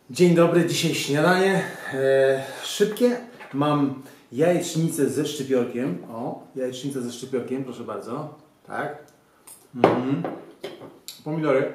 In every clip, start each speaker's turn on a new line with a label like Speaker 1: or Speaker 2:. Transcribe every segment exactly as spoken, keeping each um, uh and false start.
Speaker 1: Dzień dobry, dzisiaj śniadanie e, szybkie. Mam jajecznicę ze szczypiorkiem. O, jajecznicę ze szczypiorkiem, proszę bardzo. Tak. Mhm. Pomidory.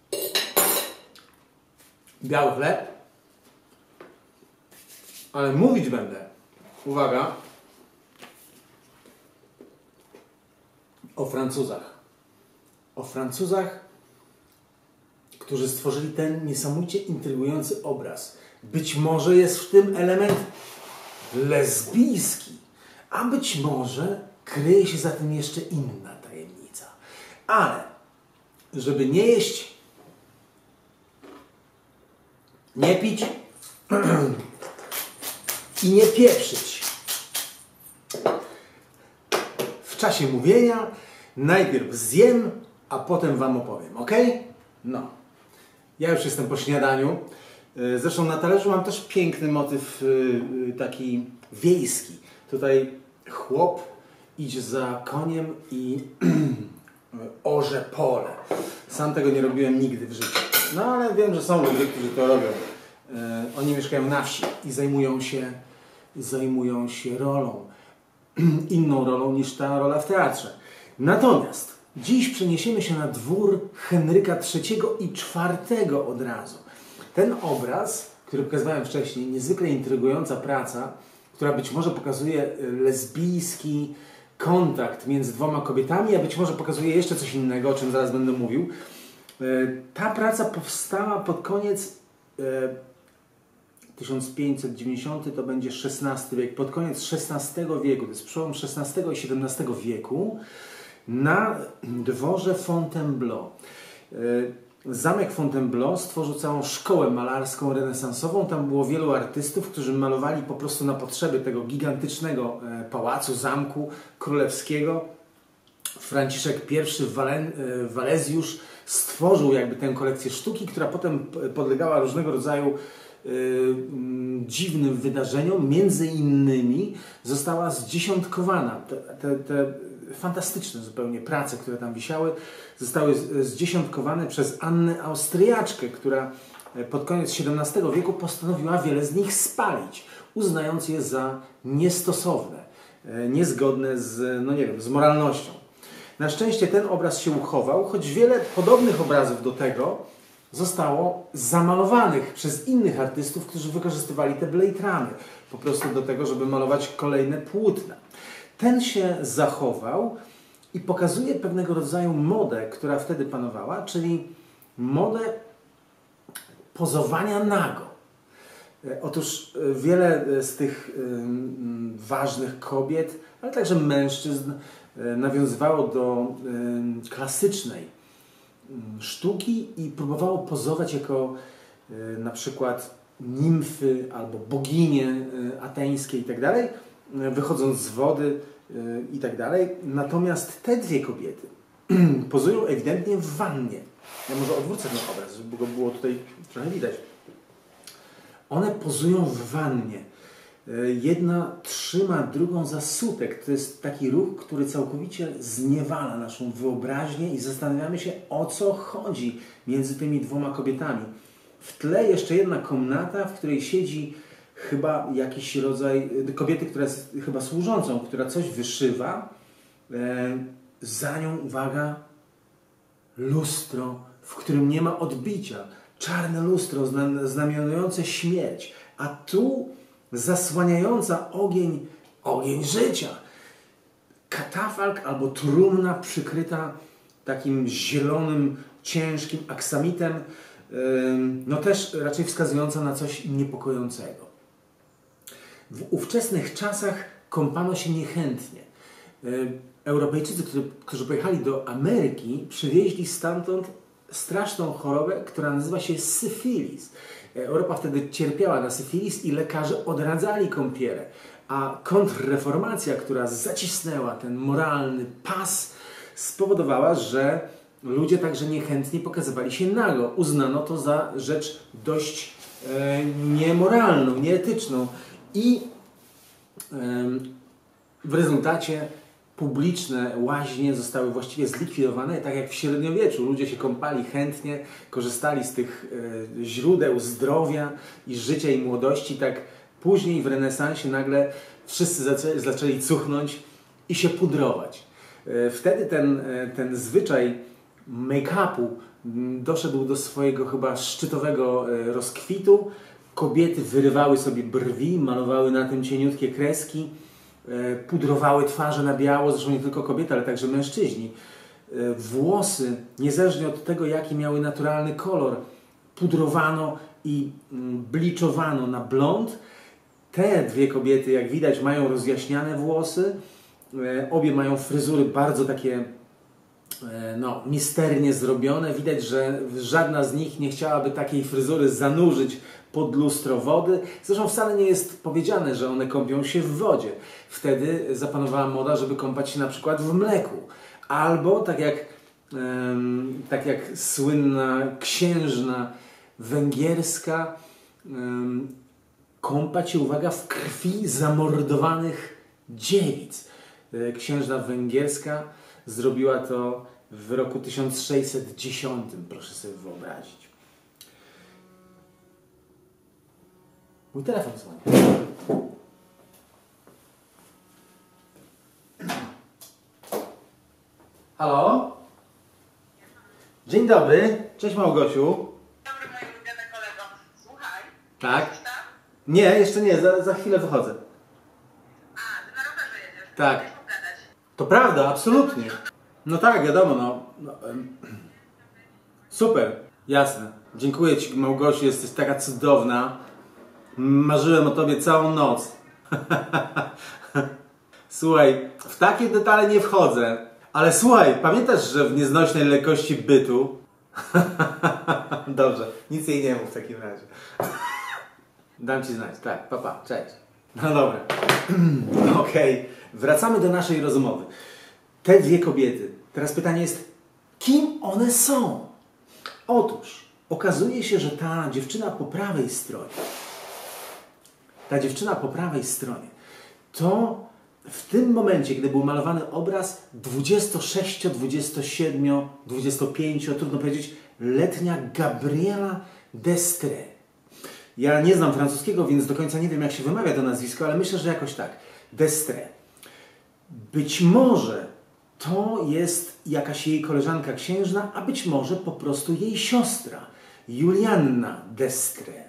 Speaker 1: Biały chleb. Ale mówić będę, uwaga, o Francuzach. O Francuzach, którzy stworzyli ten niesamowicie intrygujący obraz. Być może jest w tym element lesbijski, a być może kryje się za tym jeszcze inna tajemnica. Ale, żeby nie jeść, nie pić i nie pieprzyć w czasie mówienia, najpierw zjem, a potem wam opowiem, ok? No. Ja już jestem po śniadaniu. Zresztą na talerzu mam też piękny motyw taki wiejski. Tutaj chłop idzie za koniem i orze pole. Sam tego nie robiłem nigdy w życiu. No ale wiem, że są ludzie, którzy to robią. Oni mieszkają na wsi i zajmują się, zajmują się rolą. Inną rolą niż ta rola w teatrze. Natomiast dziś przeniesiemy się na dwór Henryka trzeciego i czwartego od razu. Ten obraz, który pokazywałem wcześniej, niezwykle intrygująca praca, która być może pokazuje lesbijski kontakt między dwoma kobietami, a być może pokazuje jeszcze coś innego, o czym zaraz będę mówił. Ta praca powstała pod koniec tysiąc pięćset dziewięćdziesiąty, to będzie szesnasty wiek, pod koniec szesnastego wieku, to jest przełom szesnastego i siedemnastego wieku, na dworze Fontainebleau. Zamek Fontainebleau stworzył całą szkołę malarską renesansową. Tam było wielu artystów, którzy malowali po prostu na potrzeby tego gigantycznego pałacu, zamku królewskiego. Franciszek pierwszy Walezjusz stworzył jakby tę kolekcję sztuki, która potem podlegała różnego rodzaju dziwnym wydarzeniom. Między innymi została zdziesiątkowana. Te, te, te fantastyczne zupełnie prace, które tam wisiały, zostały zdziesiątkowane przez Annę Austriaczkę, która pod koniec siedemnastego wieku postanowiła wiele z nich spalić, uznając je za niestosowne, niezgodne z, no nie wiem, z moralnością. Na szczęście ten obraz się uchował, choć wiele podobnych obrazów do tego zostało zamalowanych przez innych artystów, którzy wykorzystywali te blejtramy po prostu do tego, żeby malować kolejne płótna. Ten się zachował i pokazuje pewnego rodzaju modę, która wtedy panowała, czyli modę pozowania nago. Otóż wiele z tych ważnych kobiet, ale także mężczyzn nawiązywało do klasycznej sztuki i próbowało pozować jako na przykład nimfy albo boginie ateńskie i tak dalej, wychodząc z wody i tak dalej. Natomiast te dwie kobiety pozują ewidentnie w wannie. Ja może odwrócę ten obraz, żeby go było tutaj trochę widać. One pozują w wannie. Jedna trzyma drugą za sutek. To jest taki ruch, który całkowicie zniewala naszą wyobraźnię i zastanawiamy się, o co chodzi między tymi dwoma kobietami. W tle jeszcze jedna komnata, w której siedzi chyba jakiś rodzaj kobiety, która jest chyba służącą, która coś wyszywa. Za nią, uwaga, lustro, w którym nie ma odbicia. Czarne lustro znamionujące śmierć. A tu zasłaniająca ogień, ogień życia. Katafalk albo trumna przykryta takim zielonym, ciężkim aksamitem. No też raczej wskazująca na coś niepokojącego. W ówczesnych czasach kąpano się niechętnie. Europejczycy, którzy, którzy pojechali do Ameryki, przywieźli stamtąd straszną chorobę, która nazywa się syfilis. Europa wtedy cierpiała na syfilis i lekarze odradzali kąpiele. A kontrreformacja, która zacisnęła ten moralny pas, spowodowała, że ludzie także niechętnie pokazywali się nago. Uznano to za rzecz dość e, niemoralną, nieetyczną. I e, w rezultacie publiczne łaźnie zostały właściwie zlikwidowane, tak jak w średniowieczu. Ludzie się kąpali chętnie, korzystali z tych e, źródeł zdrowia i życia i młodości. Tak później w renesansie nagle wszyscy zaczęli, zaczęli cuchnąć i się pudrować. E, wtedy ten, e, ten zwyczaj make-upu doszedł do swojego chyba szczytowego e, rozkwitu. Kobiety wyrywały sobie brwi, malowały na tym cieniutkie kreski, pudrowały twarze na biało, zresztą nie tylko kobiety, ale także mężczyźni. Włosy, niezależnie od tego, jaki miały naturalny kolor, pudrowano i bliczowano na blond. Te dwie kobiety, jak widać, mają rozjaśniane włosy. Obie mają fryzury bardzo takie no, misternie zrobione. Widać, że żadna z nich nie chciałaby takiej fryzury zanurzyć pod lustro wody. Zresztą wcale nie jest powiedziane, że one kąpią się w wodzie. Wtedy zapanowała moda, żeby kąpać się na przykład w mleku. Albo tak jak, um, tak jak słynna księżna węgierska um, kąpać się, uwaga, w krwi zamordowanych dziewic. Księżna węgierska zrobiła to w roku tysiąc sześćset dziesiątym, proszę sobie wyobrazić. Mój telefon dzwoni. Halo? Dzień dobry. Cześć Małgosiu.
Speaker 2: Dobry, mój ulubiony kolego. Słuchaj.
Speaker 1: Tak?
Speaker 2: Jesteś tam?
Speaker 1: Nie, jeszcze nie. Za, za chwilę wychodzę.
Speaker 2: A, ty na rowerze jedziesz.
Speaker 1: Tak.
Speaker 2: Chcesz pogadać?
Speaker 1: To prawda, absolutnie. No tak, wiadomo, no. no em. Super, jasne. Dziękuję Ci, Małgosiu, jesteś taka cudowna. Marzyłem o Tobie całą noc. Słuchaj, w takie detale nie wchodzę. Ale słuchaj, pamiętasz, że w nieznośnej lekkości bytu... Dobrze, nic jej nie mów w takim razie. Dam Ci znać, tak, papa, pa, cześć. No dobra. Okej, okay. Wracamy do naszej rozmowy. Te dwie kobiety. Teraz pytanie jest, kim one są? Otóż, okazuje się, że ta dziewczyna po prawej stronie, ta dziewczyna po prawej stronie, to w tym momencie, gdy był malowany obraz dwudziestosześcio, dwudziestosiedmiu, dwudziestopięciu, trudno powiedzieć, letnia Gabriela d'Estrées. Ja nie znam francuskiego, więc do końca nie wiem, jak się wymawia to nazwisko, ale myślę, że jakoś tak. d'Estrées. Być może to jest jakaś jej koleżanka księżna, a być może po prostu jej siostra, Julianna d'Estrées.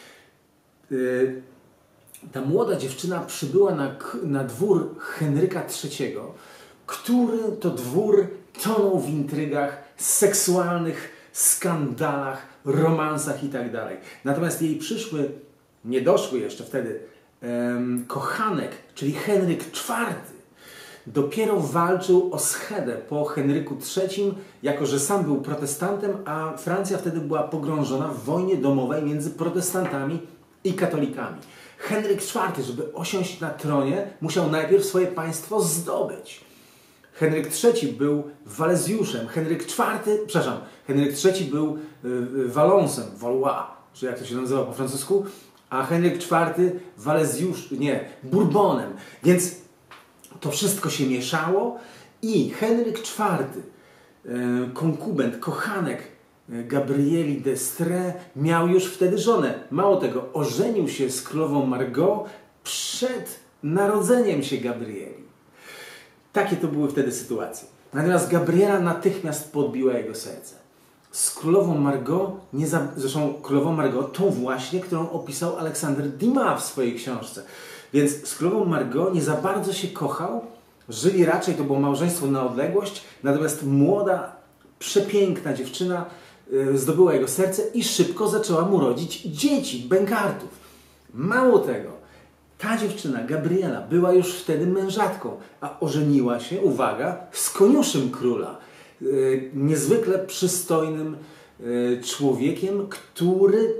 Speaker 1: Yy, ta młoda dziewczyna przybyła na, na dwór Henryka trzeciego, który to dwór tonął w intrygach, seksualnych skandalach, romansach itd. Natomiast jej przyszły, nie doszły jeszcze wtedy, em, kochanek, czyli Henryk czwarty, dopiero walczył o schedę po Henryku trzecim, jako że sam był protestantem, a Francja wtedy była pogrążona w wojnie domowej między protestantami i katolikami. Henryk czwarty, żeby osiąść na tronie, musiał najpierw swoje państwo zdobyć. Henryk trzeci był Walezjuszem, Henryk czwarty, przepraszam, Henryk trzeci był y, Walonsem, Valois, czy jak to się nazywa po francusku, a Henryk czwarty Walezjusz, nie, Bourbonem. Więc to wszystko się mieszało i Henryk czwarty, y, konkubent, kochanek Gabrieli d'Estrées, miał już wtedy żonę. Mało tego, ożenił się z królową Margot przed narodzeniem się Gabrieli. Takie to były wtedy sytuacje. Natomiast Gabriela natychmiast podbiła jego serce. Z królową Margot, nie za... zresztą królową Margot, tą właśnie, którą opisał Aleksander Dumas w swojej książce. Więc z królową Margot nie za bardzo się kochał, żyli raczej, to było małżeństwo na odległość, natomiast młoda, przepiękna dziewczyna yy, zdobyła jego serce i szybko zaczęła mu rodzić dzieci, bękartów. Mało tego, ta dziewczyna, Gabriela, była już wtedy mężatką, a ożeniła się, uwaga, z koniuszym króla. Yy, niezwykle przystojnym yy, człowiekiem, który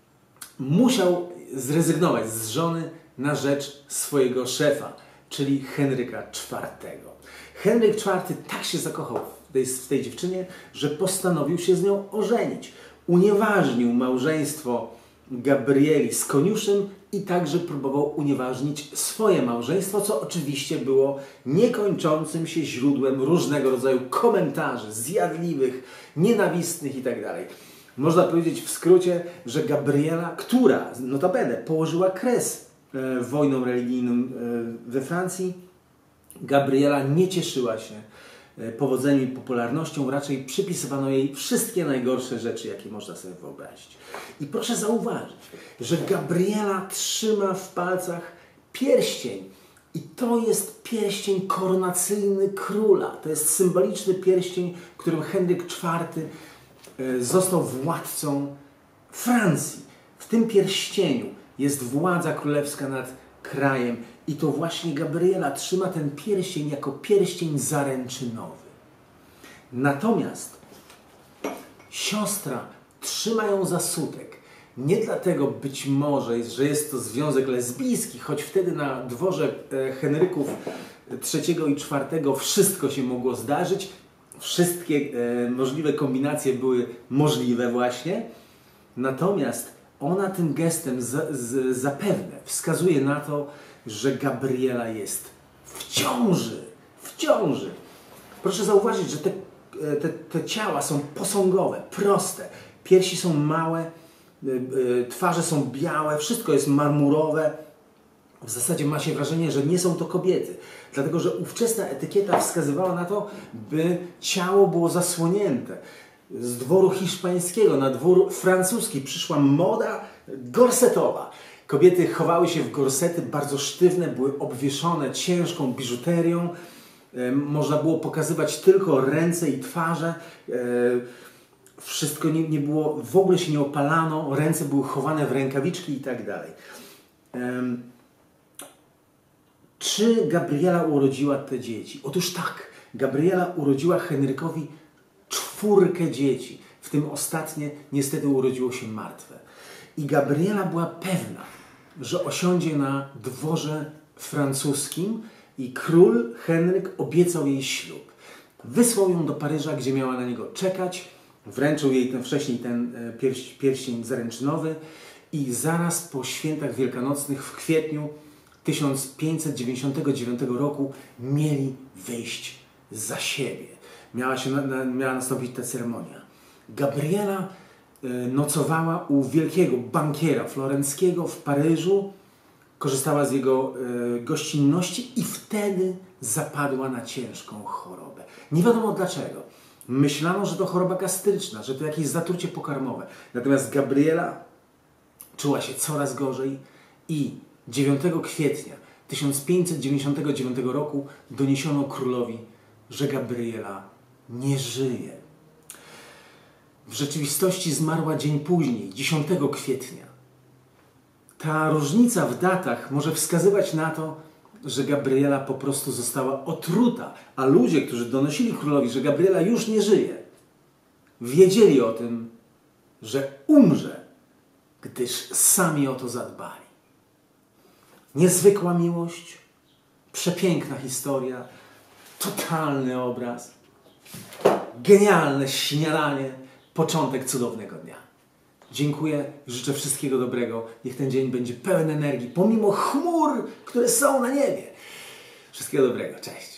Speaker 1: musiał zrezygnować z żony na rzecz swojego szefa, czyli Henryka czwartego. Henryk czwarty tak się zakochał w tej, w tej dziewczynie, że postanowił się z nią ożenić. Unieważnił małżeństwo Gabrieli z Koniuszym i także próbował unieważnić swoje małżeństwo, co oczywiście było niekończącym się źródłem różnego rodzaju komentarzy zjadliwych, nienawistnych itd. Można powiedzieć w skrócie, że Gabriela, która notabene położyła kres e, wojnom religijnym e, we Francji, Gabriela nie cieszyła się e, powodzeniem i popularnością, raczej przypisywano jej wszystkie najgorsze rzeczy, jakie można sobie wyobrazić. I proszę zauważyć, że Gabriela trzyma w palcach pierścień. I to jest pierścień koronacyjny króla. To jest symboliczny pierścień, którym Henryk czwarty został władcą Francji. W tym pierścieniu jest władza królewska nad krajem i to właśnie Gabriela trzyma ten pierścień jako pierścień zaręczynowy. Natomiast siostra trzyma ją za sutek. Nie dlatego być może, że jest to związek lesbijski, choć wtedy na dworze Henryków trzeciego i czwartego wszystko się mogło zdarzyć. Wszystkie e, możliwe kombinacje były możliwe właśnie. Natomiast ona tym gestem za, z, zapewne wskazuje na to, że Gabriela jest w ciąży. W ciąży. Proszę zauważyć, że te, te, te ciała są posągowe, proste. Piersi są małe, e, e, twarze są białe, wszystko jest marmurowe. W zasadzie ma się wrażenie, że nie są to kobiety. Dlatego, że ówczesna etykieta wskazywała na to, by ciało było zasłonięte. Z dworu hiszpańskiego na dwór francuski przyszła moda gorsetowa. Kobiety chowały się w gorsety bardzo sztywne, były obwieszone ciężką biżuterią. Można było pokazywać tylko ręce i twarze. Wszystko nie, nie było, w ogóle się nie opalano, ręce były chowane w rękawiczki i tak dalej. Czy Gabriela urodziła te dzieci? Otóż tak, Gabriela urodziła Henrykowi czwórkę dzieci. W tym ostatnie niestety urodziło się martwe. I Gabriela była pewna, że osiądzie na dworze francuskim i król Henryk obiecał jej ślub. Wysłał ją do Paryża, gdzie miała na niego czekać. Wręczył jej ten, wcześniej ten pierś, pierścień zaręczynowy i zaraz po świętach wielkanocnych w kwietniu tysiąc pięćset dziewięćdziesiątego dziewiątego roku mieli wyjść za siebie. Miała, się, na, miała nastąpić ta ceremonia. Gabriela y, nocowała u wielkiego bankiera florenckiego w Paryżu, korzystała z jego y, gościnności i wtedy zapadła na ciężką chorobę. Nie wiadomo dlaczego. Myślano, że to choroba gastryczna, że to jakieś zatrucie pokarmowe. Natomiast Gabriela czuła się coraz gorzej i dziewiątego kwietnia tysiąc pięćset dziewięćdziesiątego dziewiątego roku doniesiono królowi, że Gabriela nie żyje. W rzeczywistości zmarła dzień później, dziesiątego kwietnia. Ta różnica w datach może wskazywać na to, że Gabriela po prostu została otruta, a ludzie, którzy donosili królowi, że Gabriela już nie żyje, wiedzieli o tym, że umrze, gdyż sami o to zadbali. Niezwykła miłość, przepiękna historia, totalny obraz, genialne śniadanie, początek cudownego dnia. Dziękuję, życzę wszystkiego dobrego. Niech ten dzień będzie pełen energii, pomimo chmur, które są na niebie. Wszystkiego dobrego, cześć.